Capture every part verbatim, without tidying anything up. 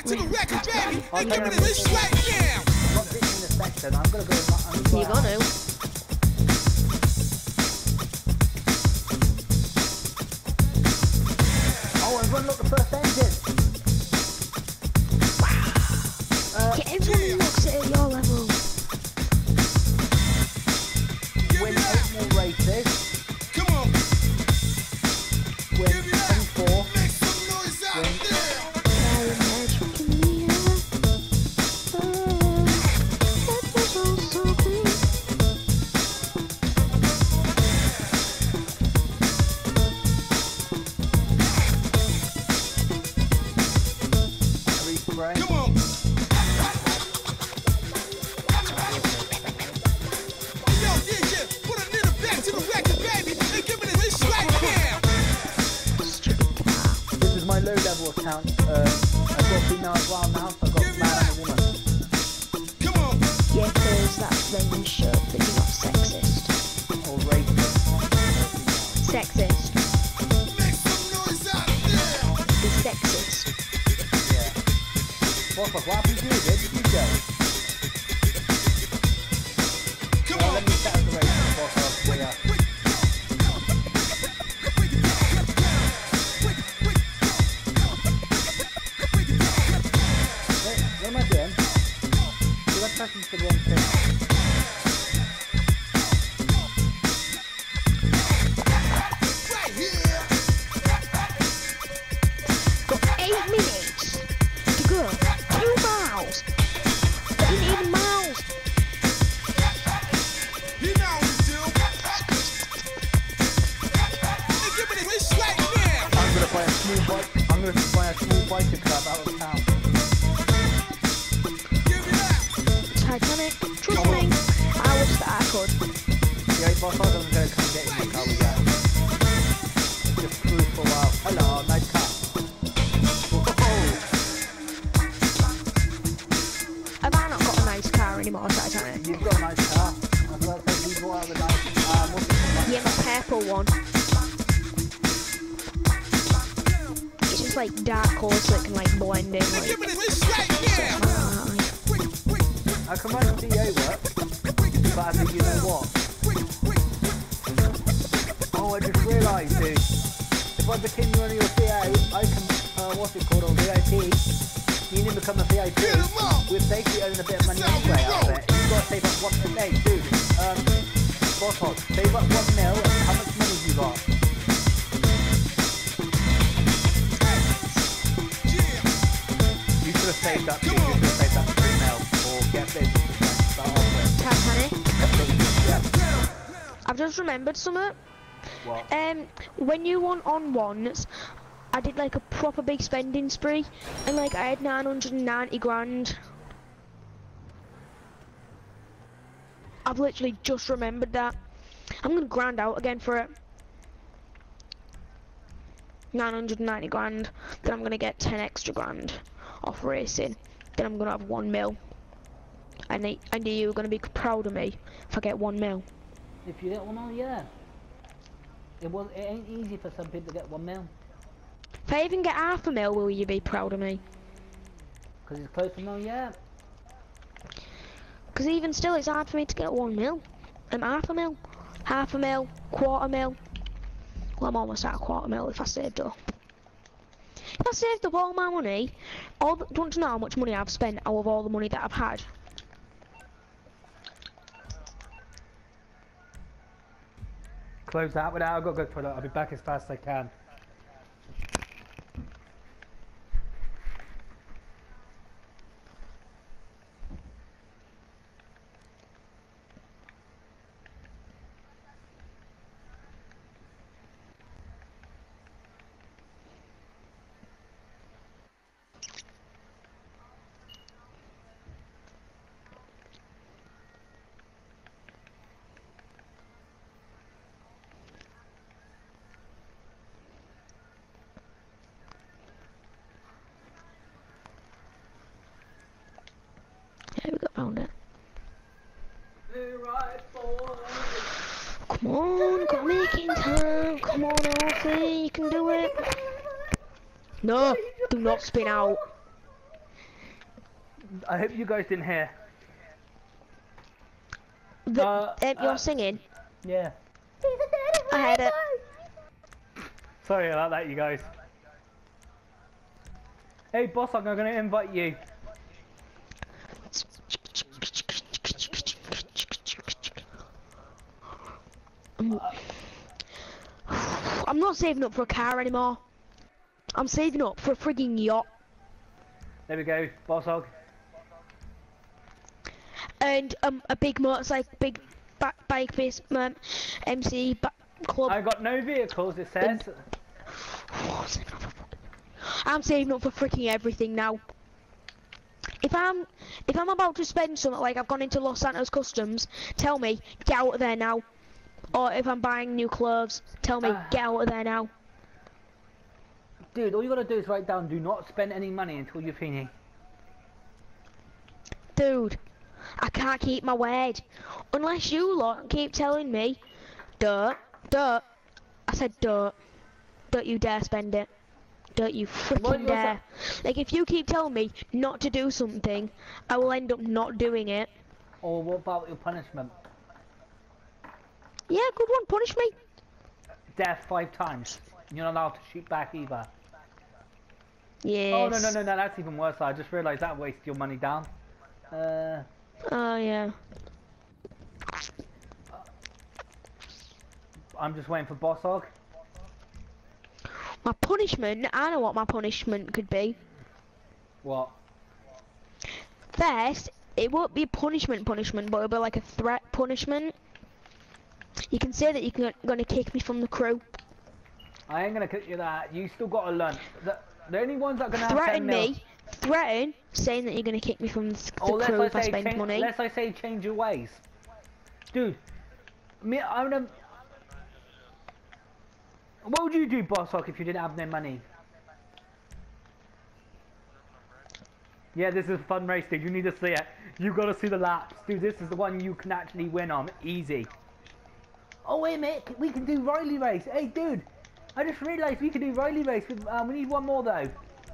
to the record, baby. And give it a this right now. I'm not pitching the section. I'm gonna go. I'm gonna You got to. Oh, everyone look the first engine. Uh, Get everyone who looks at it at your level. win eight more races. Come on. Win Give it up. twenty-four. Make some noise out Win. there. Fire magic in the air. Oh, that was all so clean. Three brain. Come on. Yo, D J, put a little back to the record, baby. And give it a this right now. This is my low level account. Uh, I've got female as well now, so I've got man and a woman. Come on. Yeah, cause that's then show that you're not sexist. Or racist. Sexist. Make some noise out there. Be sexist. Yeah. What, what happened to you? Where did you go? Come Well, on. let me set up the race before I was way up. Wait, what am I doing? Did I press into the wrong thing? Right here. Got eight minutes to go. Two miles. That isn't even miles. You know what to do. And give it a this right now. I'm gonna buy a small bike. I'm gonna buy a small biker club out of town. Give it up. Titanic. Trust me. I wish that I could. Yeah, boss, I was gonna come get in the car with that. Just cruise for a while. Hello, nice car. Have I not got a nice car anymore, Titanic? You've got a nice car. I was about to say you bought out the nice. Um, what's it called? Yeah, my purple one. It's just like dark colour so it can like blend in. And Like, give it a this right now. ah, I can run D A work, but I think you know what? Oh, I just realised, dude. If I became one of your V A, I can, uh, what's it called, on V I P, you need to become a V I P. Get 'em up. We're basically earning a bit of money anyway out of it. You've got to save up one a day, dude. Um, boss hog, save up one mil, and how much money have you got? Yeah. You should have saved up, dude. You should have saved up three mil, or get business to start off with. Titanic. Yeah. I've just remembered something. What? Um, when you won on ones, I did like a proper big spending spree, and like I had nine hundred ninety grand. I've literally just remembered that. I'm gonna grind out again for it. nine hundred ninety grand. Then I'm gonna get ten extra grand off racing. Then I'm gonna have one mil. And I, I knew you were gonna be proud of me if I get one mil. If you get one mil, yeah. It was. It ain't easy for some people to get one mil. If I even get half a mil, will you be proud of me? Because it's close to mil, yeah. Because even still, it's hard for me to get one mil. Um, half a mil, half a mil, quarter mil. Well, I'm almost at a quarter mil if I saved up. If I saved up all my money, all the, do you want to know how much money I've spent out of all the money that I've had? Close that without. I've got to go for it. I'll be back as fast as I can. Yeah, we got found it. Come on, gotta make it in time. Come on, Alfie, you can do it. No, do not spin out. I hope you guys didn't hear. The, Uh, um, you're uh, singing. Yeah. I heard it. Sorry about that, you guys. Hey, boss, I'm gonna invite you. I'm not saving up for a car anymore. I'm saving up for a frigging yacht. There we go, boss hog. And um, a big motorcycle, big ba bike base, um, M C ba club. I got no vehicles, it says. I'm saving up for freaking everything now. If I'm, if I'm about to spend something like I've gone into Los Santos Customs, tell me, get out of there now. Or if I'm buying new clothes, tell me, Uh, get out of there now. Dude, all you gotta do is write down, do not spend any money until you're finished. Dude, I can't keep my word. Unless you lot keep telling me, don't, don't. I said don't. Don't you dare spend it. Don't you Well, freaking you're dare. Like, if you keep telling me not to do something, I will end up not doing it. Or what about your punishment? Yeah, good one, punish me. Death five times. You're not allowed to shoot back either. Yes. Oh, no, no, no, no, that's even worse. I just realised that wastes your money down. Uh, Oh, yeah. I'm just waiting for boss hog. My punishment, I know what my punishment could be. What? First, it won't be a punishment punishment, but it'll be like a threat punishment. You can say that you're gonna kick me from the crew. I ain't gonna kick you that. You still gotta learn. The, the only ones that are gonna have ten Threaten mil. me, threaten, saying that you're gonna kick me from the, the Or crew let's if I say, spend change, money. let's I say change your ways. Dude, me, I'm gonna... What would you do, boss hog, if you didn't have no money? Yeah, this is a fun race, dude. You need to see it. You gotta see the laps. Dude, this is the one you can actually win on. Easy. Oh, wait a minute. We can do Riley race. Hey, dude. I just realised we can do Riley race. With, um, we need one more, though.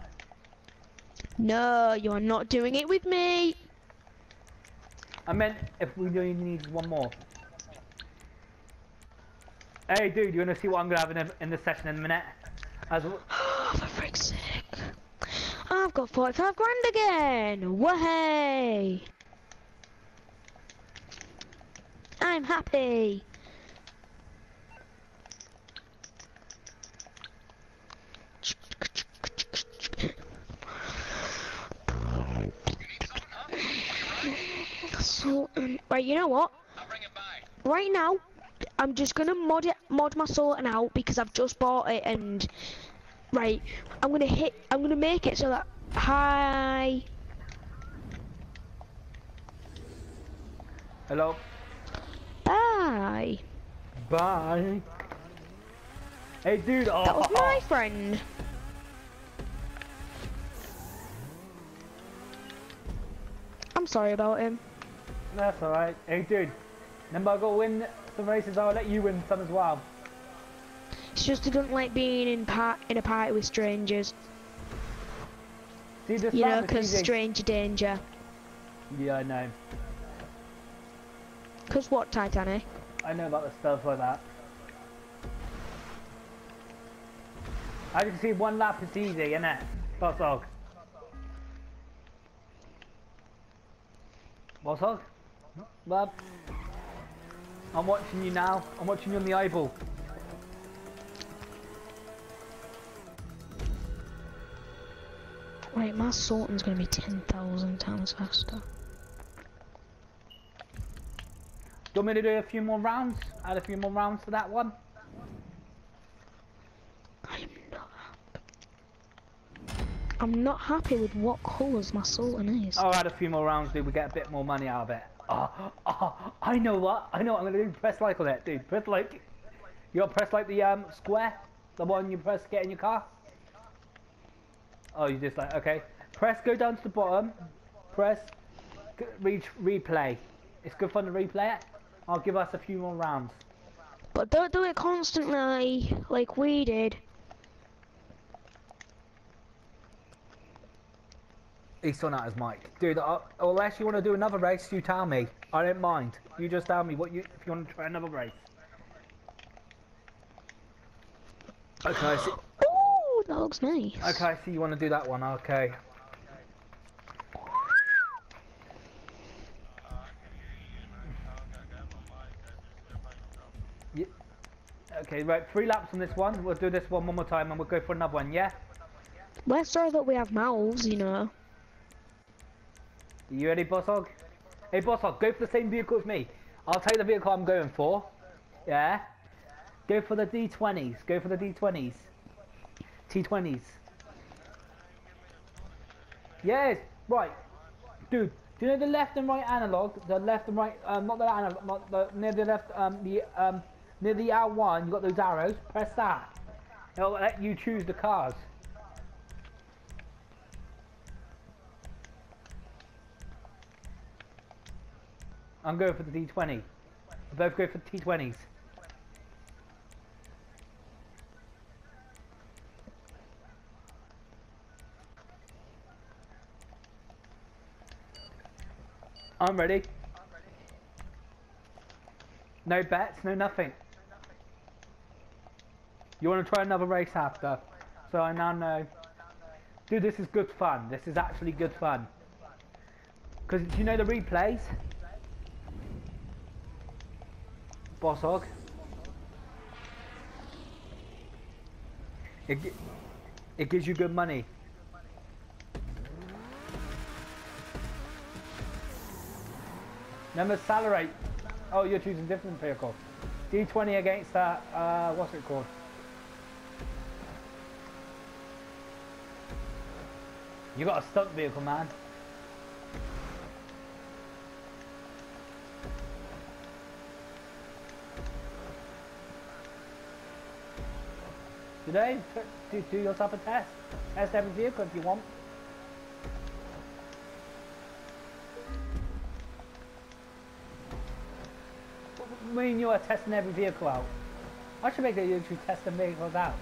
No, you're not doing it with me. I meant if we only need one more. Hey, dude. You wanna see what I'm gonna have in the, in the session in a minute? As Oh, for frick's sake. I've got forty-five grand again. Wahey! I'm happy. So, um, right, you know what? Right now, I'm just gonna mod it, mod my Sultan out because I've just bought it and. Right, I'm gonna hit, I'm gonna make it so that, hi, Hello. bye. Bye. Hey, dude. Oh. That was my friend. I'm sorry about him. That's alright. Hey, dude. Remember, I gotta win some races. I'll let you win some as well. It's just he doesn't like being in part in a party with strangers. See this You know, lap is because easy. stranger danger. Yeah, I know. Cause what, Titanic? I know about the stuff like that. As you can see, one lap is easy, isn't it? Boss hog. Boss hog? Bub? I'm watching you now. I'm watching you on the eyeball. Right, my Sultan's gonna be ten thousand times faster. Do you want me to do a few more rounds? Add a few more rounds to that one? I'm not happy. I'm not happy with what colours my Sultan is. I'll add a few more rounds, dude. We get a bit more money out of it. Oh, oh, I know what. I know what I'm gonna do. Press like on it, dude. Press like. You gotta press like the um square, the one you press to get in your car. Oh, you just like okay. Press go down to the bottom. Press g- reach replay. It's good fun to replay it. I'll give us a few more rounds. But don't do it constantly, like we did. He's still not his mic. Dude, uh, unless you want to do another race, you tell me. I don't mind. You just tell me what you if you want to try another race. Okay, I see. Ooh, that looks nice. Okay, I see you want to do that one. Okay. Yeah. Okay, right. Three laps on this one. We'll do this one one more time, and we'll go for another one. Yeah. We're sorry that we have mouths, you know. You ready, Boss Hog? Hey, Boss Hog, go for the same vehicle as me. I'll tell you the vehicle I'm going for. Yeah? Go for the D twenties. Go for the D twenties. T twenties. Yes, right. Dude, do you know the left and right analog? The left and right, um, not the analog, not the, near the left, um, the, um, near the R one, you got those arrows. Press that. It'll let you choose the cars. I'm going for the D twenty. We both go for the T twenties. I'm ready. No bets, no nothing. You want to try another race after? So I now know. Dude, this is good fun. This is actually good fun. Because do you know the replays? Boss Hog. It, it gives you good money. Remember Accelerate. Oh, you're choosing different vehicle. D twenty against that, uh, what's it called? You got a stunt vehicle, man. Today, do, do yourself a test. Test every vehicle if you want. Me and you are testing every vehicle out. I should make that you actually test the vehicles out.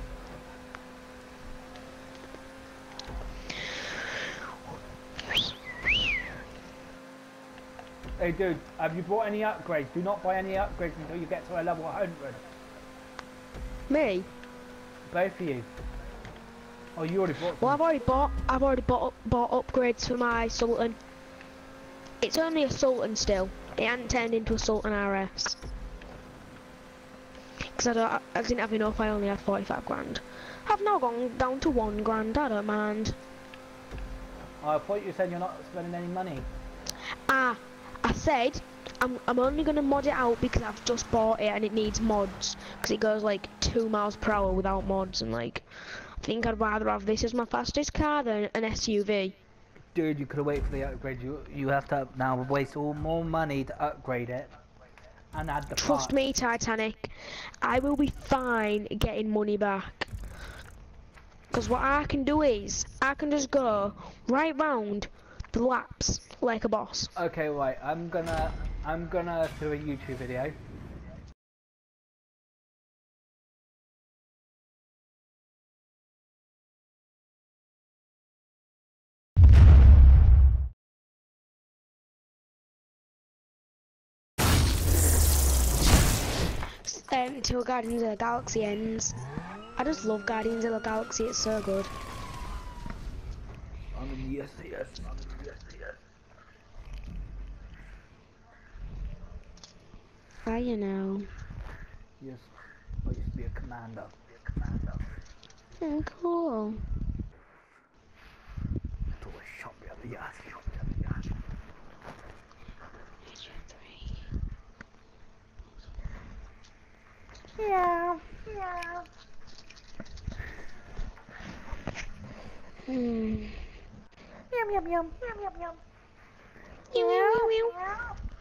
Hey dude, have you bought any upgrades? Do not buy any upgrades until you get to a level one hundred. Me? Both of you. Oh, you already bought some. Well, I've already bought. I've already bought bought upgrades for my Sultan. It's only a Sultan still. It hadn't turned into a Sultan R S. Because I don't. I didn't have enough. I only had forty-five grand. I've now gone down to one grand. I don't mind. Oh, I thought you said you're not spending any money. Ah, I said I'm. I'm only gonna mod it out because I've just bought it and it needs mods. Because it goes like two miles per hour without mods, and like, I think I'd rather have this as my fastest car than an S U V. Dude, you could have waited for the upgrade. You you have to now waste all more money to upgrade it and add the Trust parts. me, Titanic, I will be fine getting money back. Because what I can do is, I can just go right round the laps like a boss. Okay, right. I'm gonna I'm gonna do a YouTube video. Um, until Guardians of the Galaxy ends. I just love Guardians of the Galaxy, it's so good. I'm in the S A S. I'm in the S A S. How you know? Yes. I used to be a commander. Be a commander. Oh, cool. It's always shot me up the ass. Shot me up the ass. Yeah. Yeah. Hmm. Meow meow meow meow meow meow. Meow meow meow meow.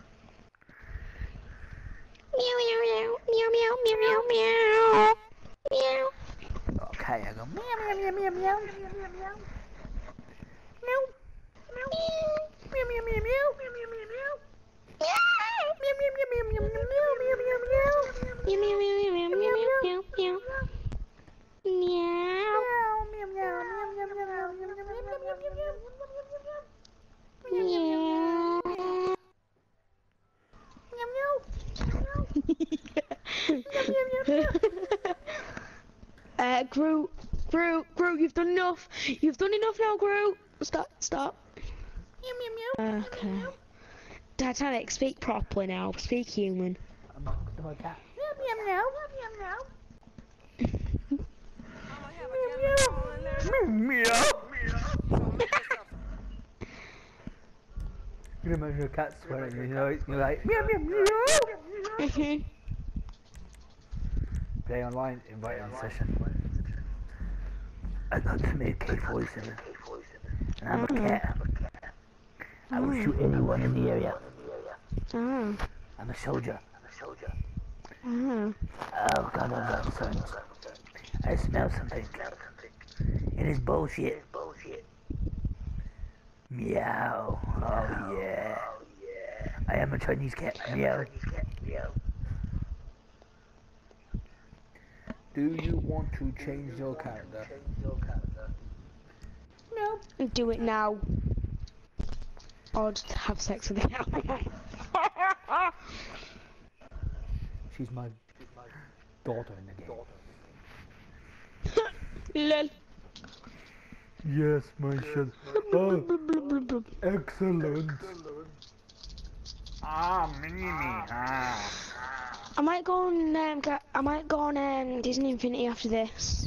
Meow meow meow meow meow meow meow meow. Okay, I go. Meow meow meow meow meow meow meow meow. Meow. Meow. Meow meow meow meow meow meow meow meow. Meow meow meow meow meow meow meow meow meow. Meow meow meow meow meow meow meow meow. Meow. Meow meow meow meow meow meow meow meow meow meow meow meow. uh, Groot, Groot, Groot, you've done enough. You've done enough now, Groot. Stop, stop. Meow meow meow. Okay. Titanic, speak properly now. Speak human. I'm talking to my cat. Meow meow meow. Meow meow Meow. You can imagine a cat swearing, you know, you're like, meow meow meow. Mhm. Play online, invite in session. I'd like to make K forty-seven. And I'm a cat. I will shoot anyone in the area. Ah. I'm a soldier. I'm a soldier. Ah. Oh god, I've got sons. I smell something. It is bullshit. Bullshit. Meow. Oh yeah. I am a Chinese cat. Meow. Do you want to change your character? No. Do it now. Or just have sex with it. She's my daughter in the game. Lol. Yes, my son. Oh, excellent. Ah, mini me. Ah. I might go on. Um, go, I might go on um, Disney Infinity after this.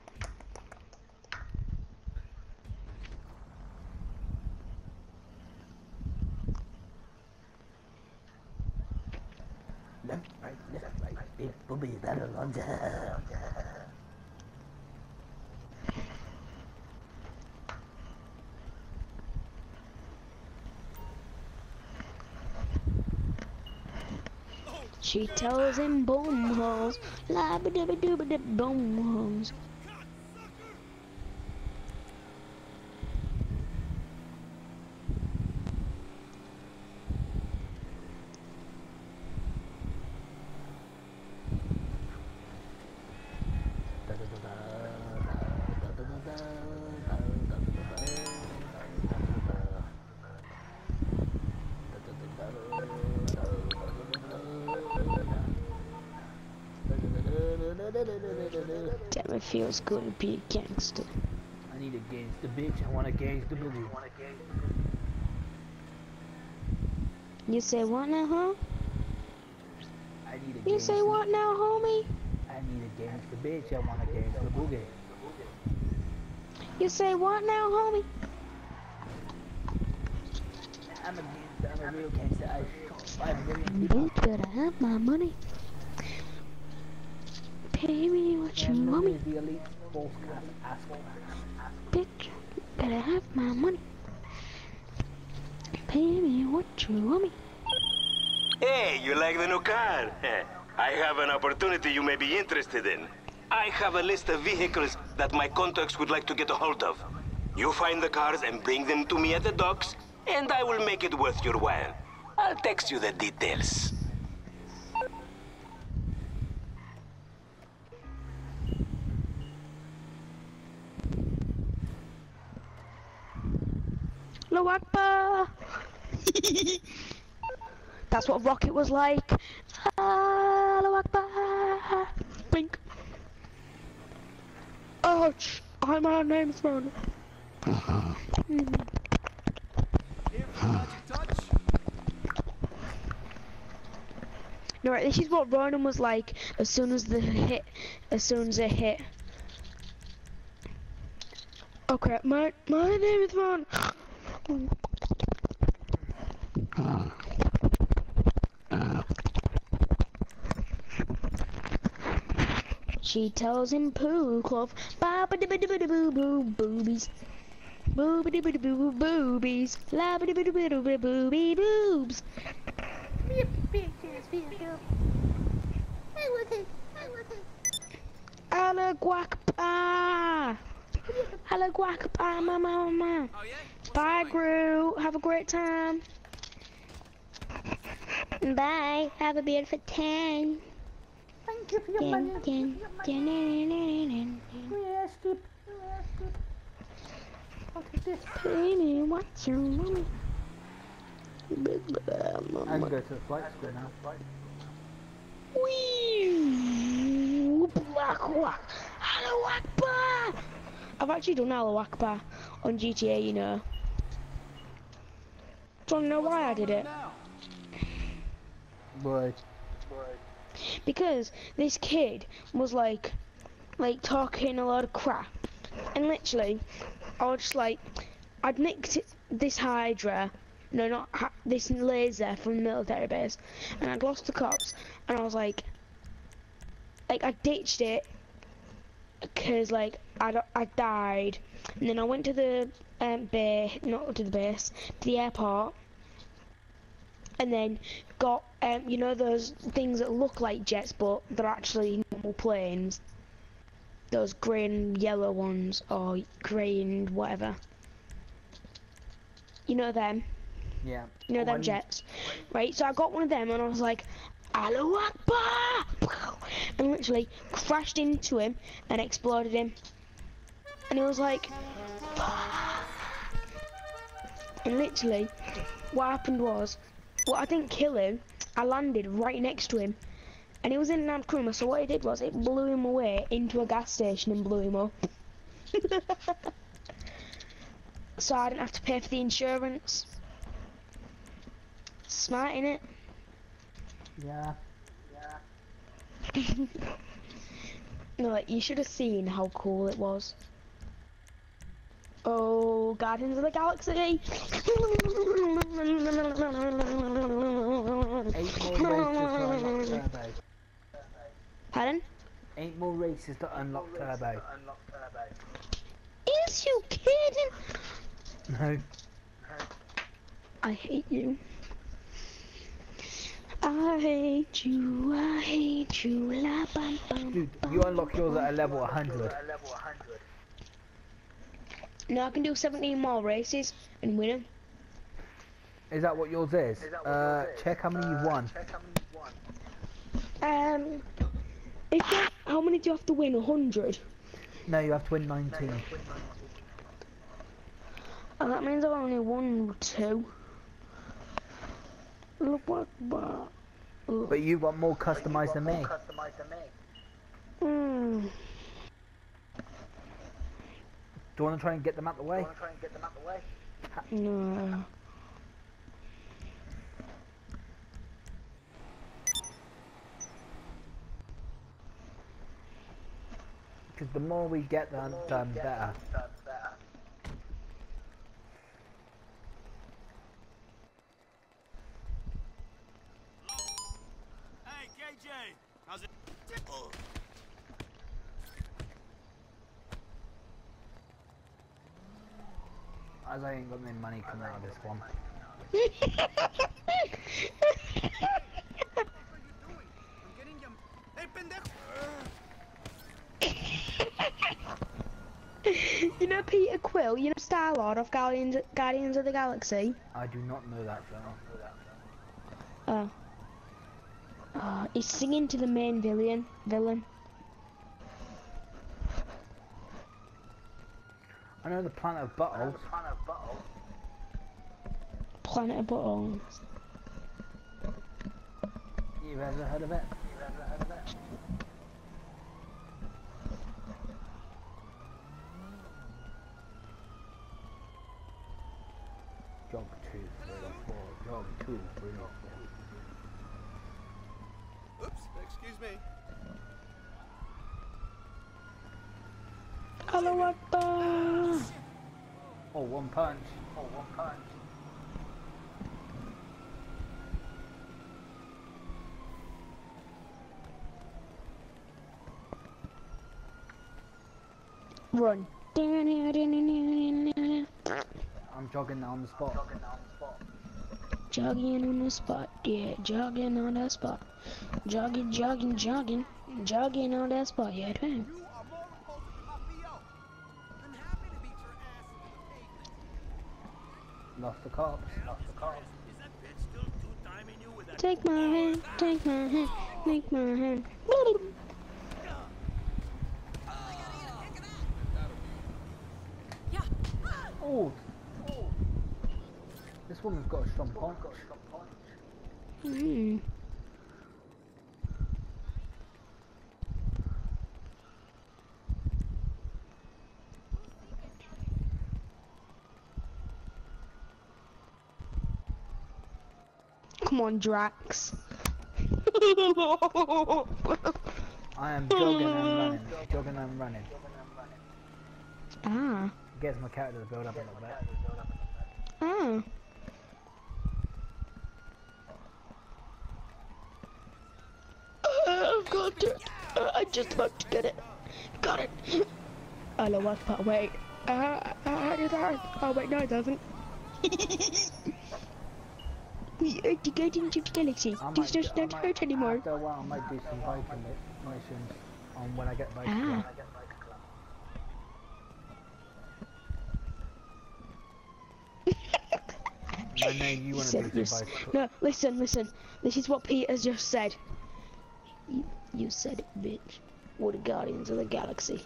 Left, right, left, right. Big booby battle on the. She tells him boom holes, la ba da ba doo ba da boom holes. Damn, it feels good to be a gangster. I need a gangster bitch. I want a gangster boogie. You say what now, huh? I need a You gangster. say what now, homie? I need a gangster bitch. I want a gangster boogie. You say what now, homie? I'm a gangster. I'm a real gangster. I shot five million people. Bitch, better have my money. Pay me what you And want this me. is the elite false cast asshole. Bitch, better have my money. Pay me what you want me. Hey, you like the new car? I have an opportunity you may be interested in. I have a list of vehicles that my contacts would like to get a hold of. You find the cars and bring them to me at the docks, and I will make it worth your while. I'll text you the details. Allahu Akbar. That's what Rocket was like. Allahu Akbar. Blink. Ouch. I'm our name's Ron. No, right, this is what Ronan was like as soon as the hit, as soon as it hit. Okay, my my name is Ron. She tells him poo cloth, ba ba da ba da ba da boo boo boobies, boo ba da ba da boo boo boobies, la ba da ba da ba da ba booby boobs. Hello guacpa. Hello guacpa, mama, mama. Bye, Groot. Have a great time. Bye. Have a beautiful time. Thank you for your Dun, money. dun, dun, dun, dun, dun, dun. Yes, Skip. Yes, Skip. I'll take this. Baby, what's your money? I can go to the flight school now. Whee! Allahu Akbar. Allahu Akbar. I've actually done Allahu Akbar on G T A, you know. Do you want to know why I did it? Right. Because this kid was like, like talking a lot of crap, and literally, I was just like, I'd nicked this Hydra, no, not ha this laser from the military base, and I'd lost the cops, and I was like, like I ditched it, cause like I I died, and then I went to the um, base, not to the base, to the airport. And then got, um, you know, those things that look like jets, but they're actually normal planes. Those grey and yellow ones, or grey and whatever. You know them? Yeah. You know them One- jets? Right, so I got one of them and I was like, Allahu Akbar! And literally crashed into him and exploded him. And it was like, and literally, what happened was, well, I didn't kill him, I landed right next to him, and he was in an Land Cruiser, so what it did was, it blew him away into a gas station and blew him up. So I didn't have to pay for the insurance. Smart, innit? Yeah. No, like, you should have seen how cool it was. Oh, Guardians of the Galaxy! Eight more races to unlock turbo. Pardon? Eight more races to unlock turbo. Is you kidding? No. I hate you. I hate you, I hate you, la bam bam. Dude, you unlock yours at a level one hundred. No, I can do seventeen more races and win them. Is that what yours is? Uh, check how many you've won. Um, if you, how many do you have to win? A hundred. No, you have to win nineteen. Oh, that means I've only won two. Look what, but. But you've got more customized than me. Hmm. Do you want to try and get them out the way? No. Because the more we get done, done better. Hey, K J, how's it? Oh. As I ain't got any money coming out of this one. Hey, pendejo! You know Peter Quill, you know Star-Lord of Guardians, Guardians of the Galaxy? I do not know that film. Oh. Oh, he's singing to the main villain. Villain. I know the Planet of Buttholes. Planet of Buttholes. You've ever heard of it? Jog two, three, four. Jog two, three, four. Oops, excuse me. Allahu Akbar! Oh, one punch. Oh, one punch. Run. I'm jogging now on the spot. Jogging on the spot, yeah, jogging on that spot. Jogging, jogging, jogging, jogging on that spot, yeah, man. You are more repulsive than my P O. I'm happy to beat your ass on the pavement. Lost the cops. Lost the cops. Is that bitch still two-timing you with that? Take my hand, take my hand, take my hand. Oh. This woman's got a strong punch. Mm. Come on, Drax. I am jogging and running. Jogging and running. Ah. Gets my character to build up a little bit. Ah. I've got it. Uh, I'm just about to get it. Got it. I know what, but wait. Uh, how did that? Oh wait, no, it doesn't. We are to get into the galaxy. I This might- does I not might- hurt anymore. After a while, I might do some Viking mi- missions on when I get Viking. Ah. I know you want to Said do yes. some Viking. No, listen, listen. This is what Peter just said. You, you said it, bitch. We're the Guardians of the Galaxy.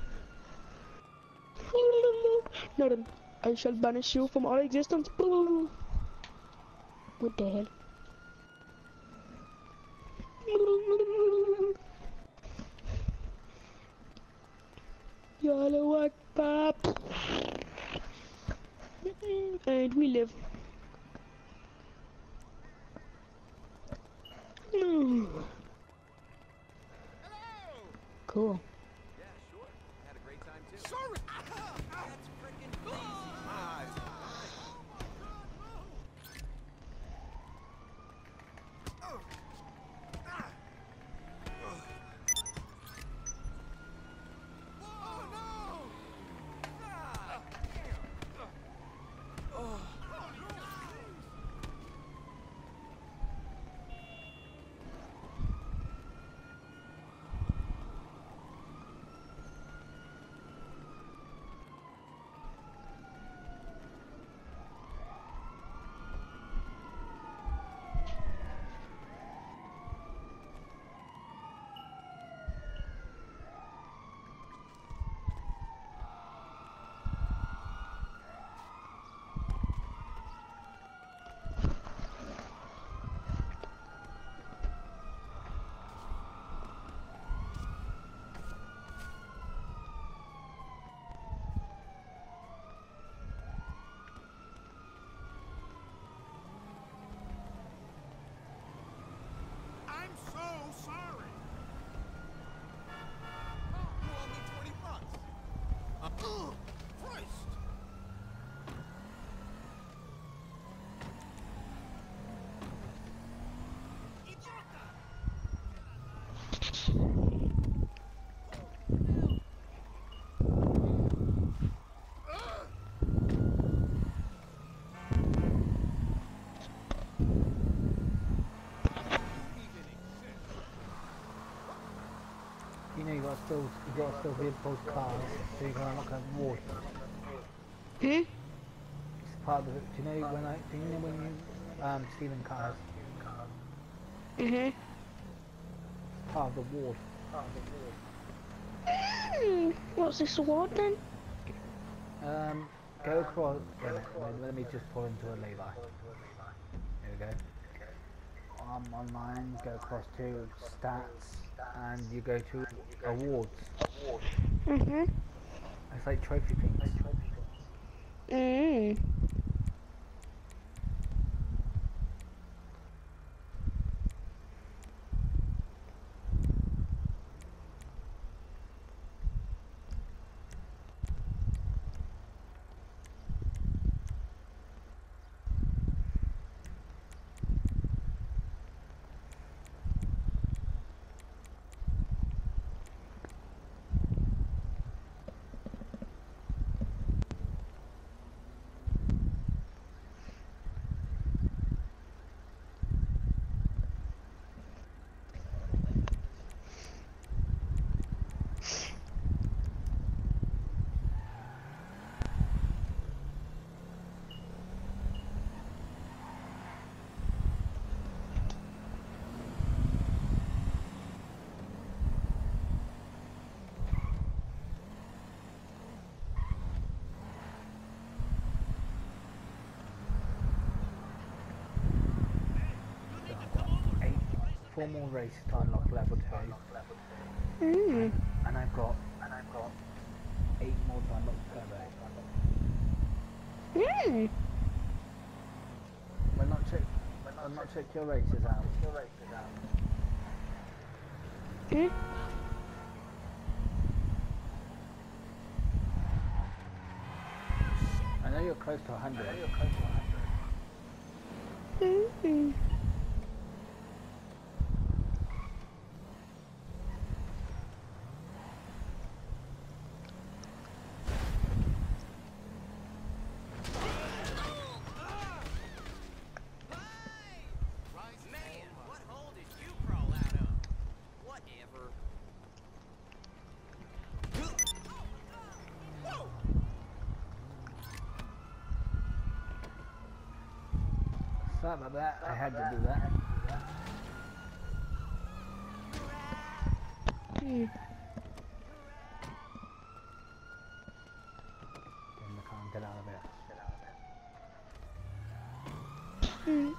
No, then I shall banish you from all existence. What the hell? Yalla what, pop? And we live. Cool. Sorry. That's freaking easy. Oh no! Ah. Oh. I'm so sorry. You owe me twenty bucks. Uh, oh, Christ. You know you got to still you got to still build both cars so you can unlock a ward. Hmm? It's part of the. Do you know when I? Do you know when you um stealing cars? Mhm. Part of the ward. Mm, what's this award then? Um, go across. Wait a minute, let, let me just pull into a levi. Here we go. Um, online, go across to stats, and you go to awards. Mhm. It's like trophy things. Mm. Four more races to unlock level two, Mm. and I've got and I've got eight more to unlock turbo. Mm. Well, not two. I've not checked your races out. Your races out. Hmm? I know you're close to a hundred. I know you're close to a hundred. Mm-hmm. Man, what hole did you crawl out of? Whatever. Sorry about that. I had to do that. Hmm. Get in the car and get out of here. Get out of here. Hmm.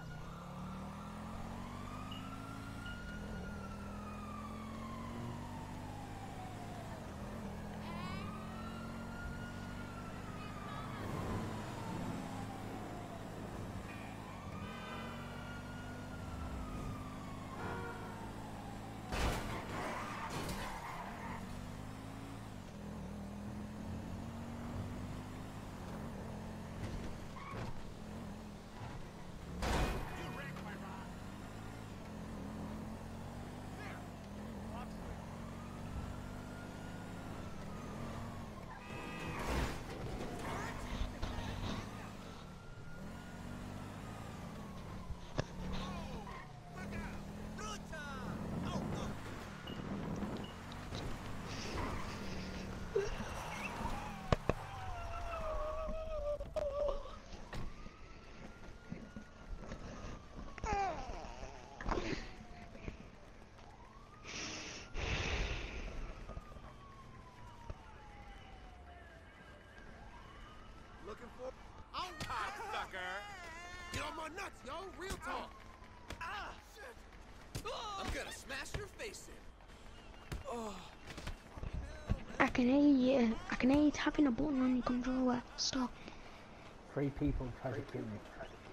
Looking for? Oh, cocksucker! Get on my nuts, yo. Real talk. Ah, shit. I'm gonna smash your face in. Oh. I can hear you. I can hear you tapping a button on your controller. Stop. Three people tried to kill me.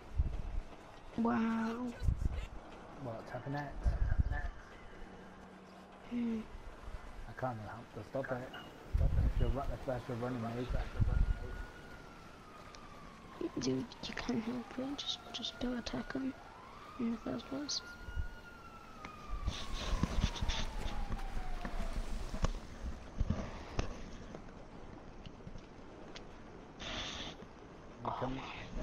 Wow. What, tapping X? Hmm. I can't help to stop it. If you're, ru- if that's your running move. Dude, you can't help it. Just, just don't attack him in the first place. You come,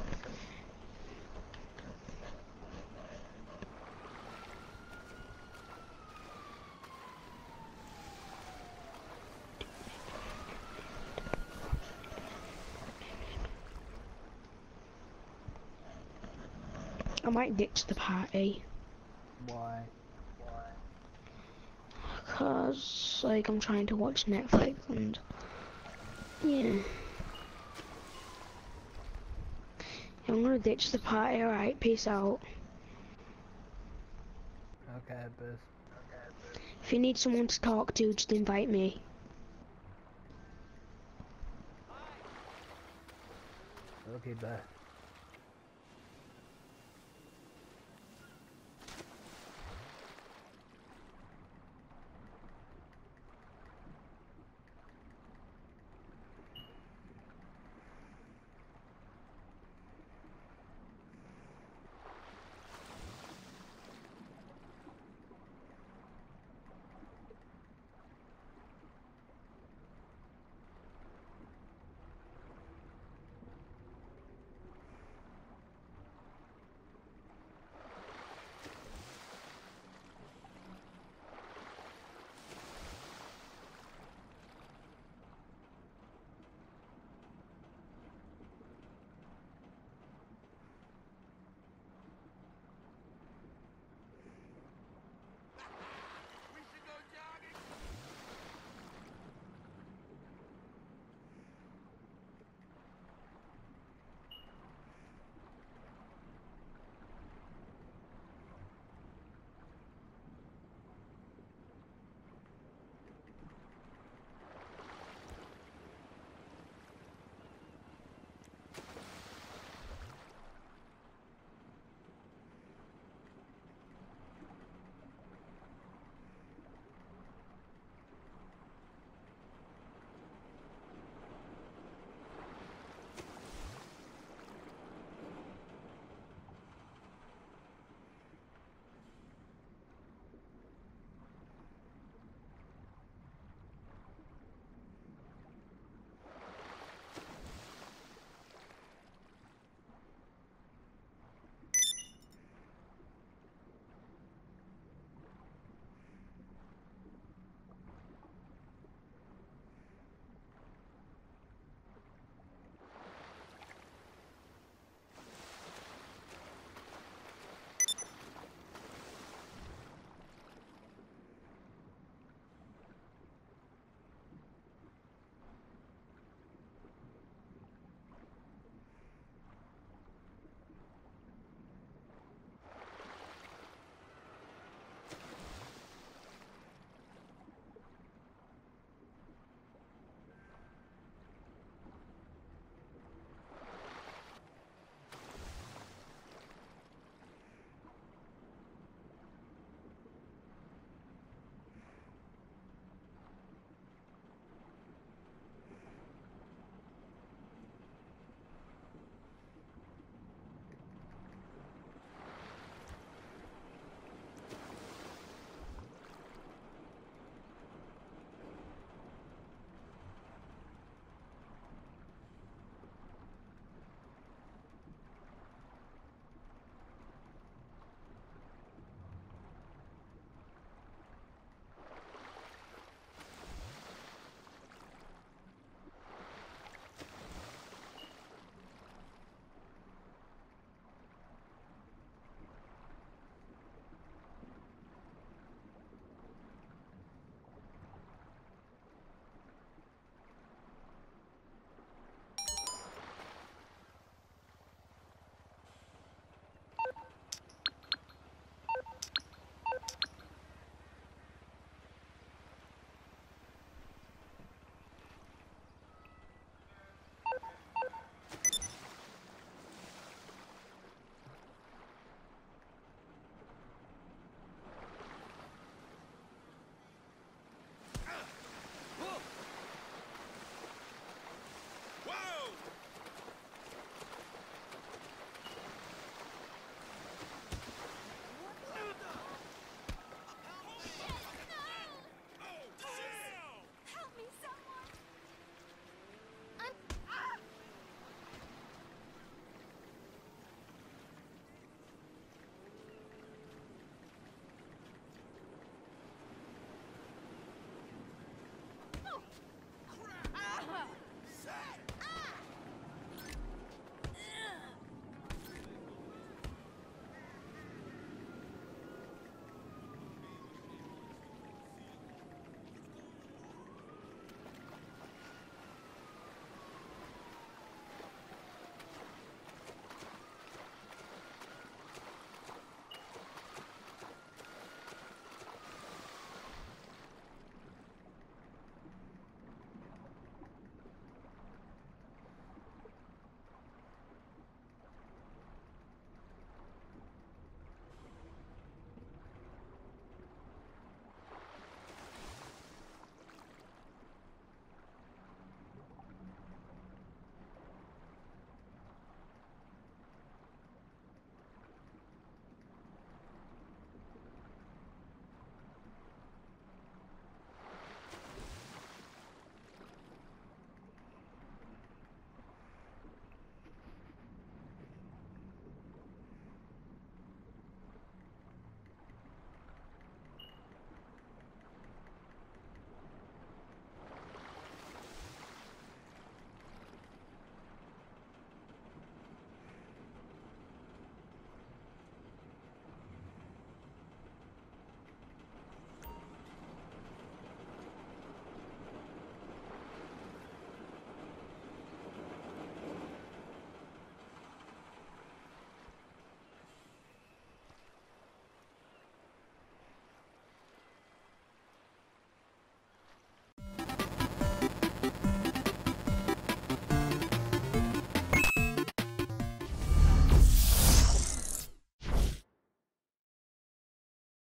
I might ditch the party. why? Cause, like, I'm trying to watch Netflix and, yeah. I'm gonna ditch the party, alright, peace out. Okay, Biz. If you need someone to talk to, just invite me. Okay, bye.